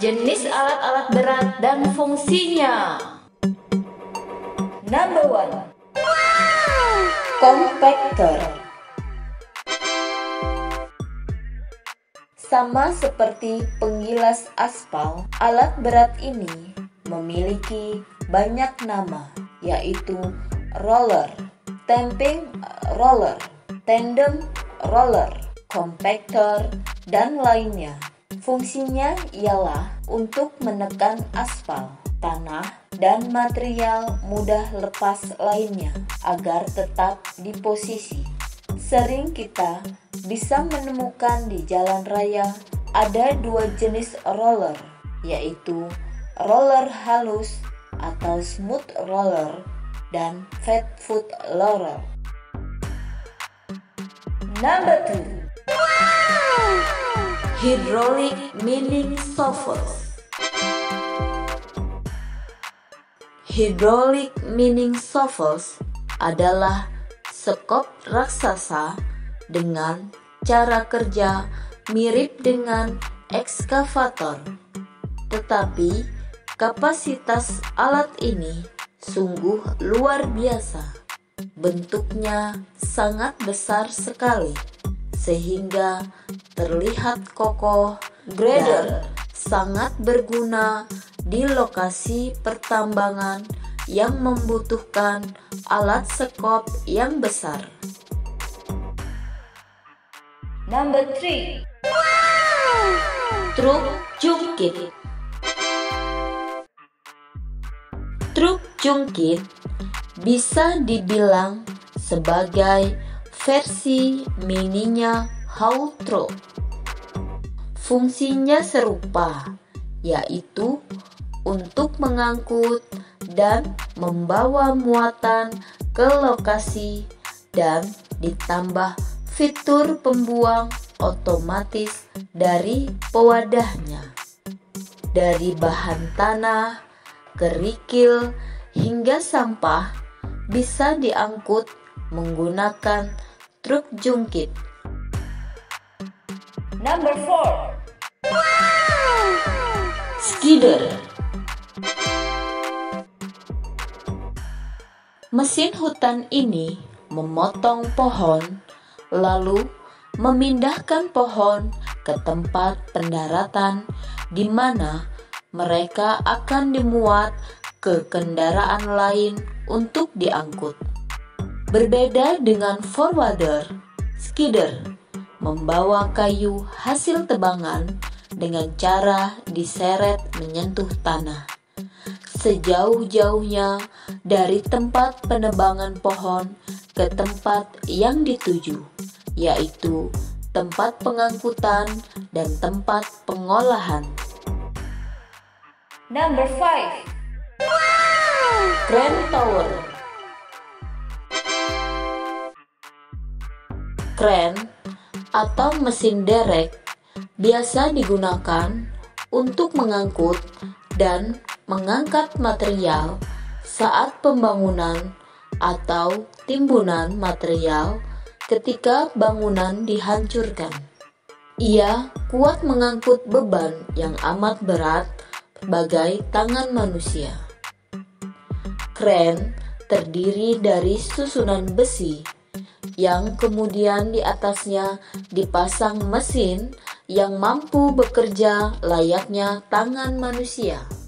Jenis alat-alat berat dan fungsinya. Number 1. Compactor. Sama seperti penggilas aspal, alat berat ini memiliki banyak nama, yaitu roller, tamping roller, tandem roller, compactor, dan lainnya. Fungsinya ialah untuk menekan aspal, tanah, dan material mudah lepas lainnya agar tetap di posisi. Sering kita bisa menemukan di jalan raya ada dua jenis roller, yaitu roller halus atau smooth roller dan flat foot roller. Number 2. Hydraulic milling shovels. Hydraulic milling shovels adalah sekop raksasa dengan cara kerja mirip dengan ekskavator. Tetapi kapasitas alat ini sungguh luar biasa. Bentuknya sangat besar sekali sehingga terlihat kokoh. Grader sangat berguna di lokasi pertambangan yang membutuhkan alat sekop yang besar. Number 3. Truk jungkit. Truk jungkit bisa dibilang sebagai versi mininya haul truck. Fungsinya serupa, yaitu untuk mengangkut dan membawa muatan ke lokasi, dan ditambah fitur pembuang otomatis dari pewadahnya. Dari bahan tanah, kerikil, hingga sampah bisa diangkut menggunakan truk jungkit. Number 4. Skidder. Mesin hutan ini memotong pohon, lalu memindahkan pohon ke tempat pendaratan di mana mereka akan dimuat ke kendaraan lain untuk diangkut. Berbeda dengan forwarder, skidder membawa kayu hasil tebangan dengan cara diseret menyentuh tanah sejauh-jauhnya dari tempat penebangan pohon ke tempat yang dituju, yaitu tempat pengangkutan dan tempat pengolahan. Number 5. Crane tower. Crane atau mesin derek biasa digunakan untuk mengangkut dan mengangkat material saat pembangunan atau timbunan material ketika bangunan dihancurkan. Ia kuat mengangkut beban yang amat berat bagai tangan manusia. Crane terdiri dari susunan besi yang kemudian di atasnya dipasang mesin yang mampu bekerja layaknya tangan manusia.